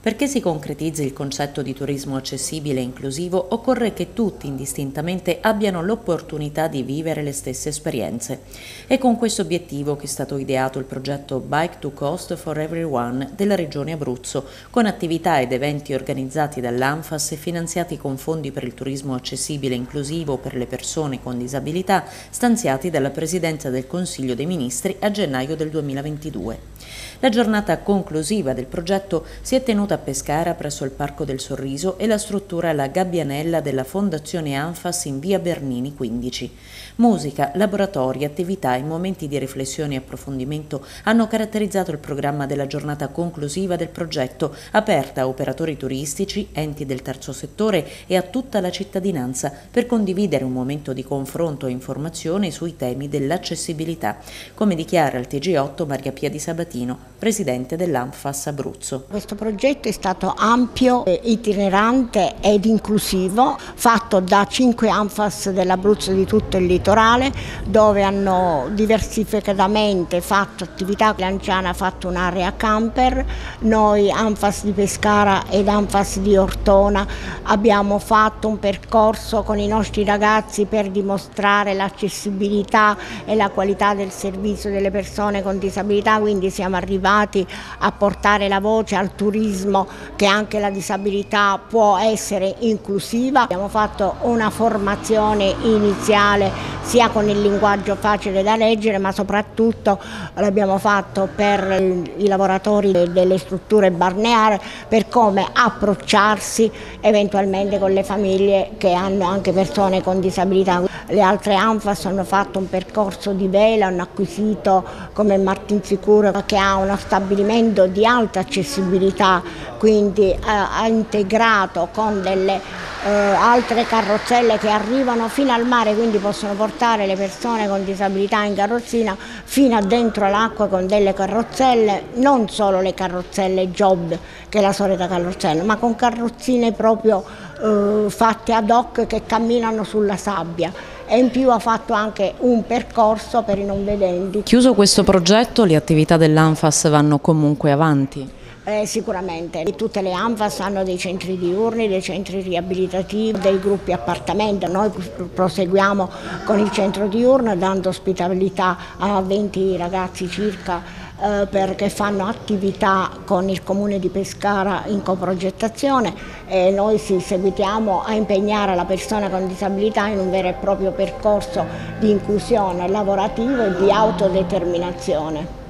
Perché si concretizzi il concetto di turismo accessibile e inclusivo, occorre che tutti indistintamente abbiano l'opportunità di vivere le stesse esperienze. È con questo obiettivo che è stato ideato il progetto Bike to Coast for Everyone della Regione Abruzzo, con attività ed eventi organizzati dall'ANFAS e finanziati con fondi per il turismo accessibile e inclusivo per le persone con disabilità, stanziati dalla Presidenza del Consiglio dei Ministri a gennaio del 2022. La giornata conclusiva del progetto si è tenuta a Pescara presso il Parco del Sorriso e la struttura La Gabbianella della Fondazione ANFAS in via Bernini 15. Musica, laboratori, attività e momenti di riflessione e approfondimento hanno caratterizzato il programma della giornata conclusiva del progetto, aperta a operatori turistici, enti del terzo settore e a tutta la cittadinanza per condividere un momento di confronto e informazione sui temi dell'accessibilità, come dichiara il TG8 Maria Pia Di Sabatino, presidente dell'ANFAS Abruzzo. Questo progetto è stato ampio, itinerante ed inclusivo, fatto da 5 ANFAS dell'Abruzzo di tutto il litorale, dove hanno diversificatamente fatto attività. Lanciana ha fatto un'area camper, noi ANFAS di Pescara ed ANFAS di Ortona abbiamo fatto un percorso con i nostri ragazzi per dimostrare l'accessibilità e la qualità del servizio delle persone con disabilità, quindi siamo arrivati a portare la voce al turismo che anche la disabilità può essere inclusiva. Abbiamo fatto una formazione iniziale sia con il linguaggio facile da leggere, ma soprattutto l'abbiamo fatto per i lavoratori delle strutture balneari, per come approcciarsi eventualmente con le famiglie che hanno anche persone con disabilità. Le altre ANFAS hanno fatto un percorso di vela, hanno acquisito come Martinsicuro, che ha uno stabilimento di alta accessibilità, quindi ha integrato con delle altre carrozzelle che arrivano fino al mare, quindi possono portare le persone con disabilità in carrozzina fino a dentro l'acqua con delle carrozzelle, non solo le carrozzelle job che è la solita carrozzella, ma con carrozzine proprio fatte ad hoc che camminano sulla sabbia. E in più ha fatto anche un percorso per i non vedenti. Chiuso questo progetto, le attività dell'ANFAS vanno comunque avanti? Sicuramente, tutte le ANFAS hanno dei centri diurni, dei centri riabilitativi, dei gruppi appartamento. Noi proseguiamo con il centro diurno dando ospitalità a 20 ragazzi circa perché fanno attività con il Comune di Pescara in coprogettazione e noi ci seguitiamo a impegnare la persona con disabilità in un vero e proprio percorso di inclusione lavorativa e di autodeterminazione.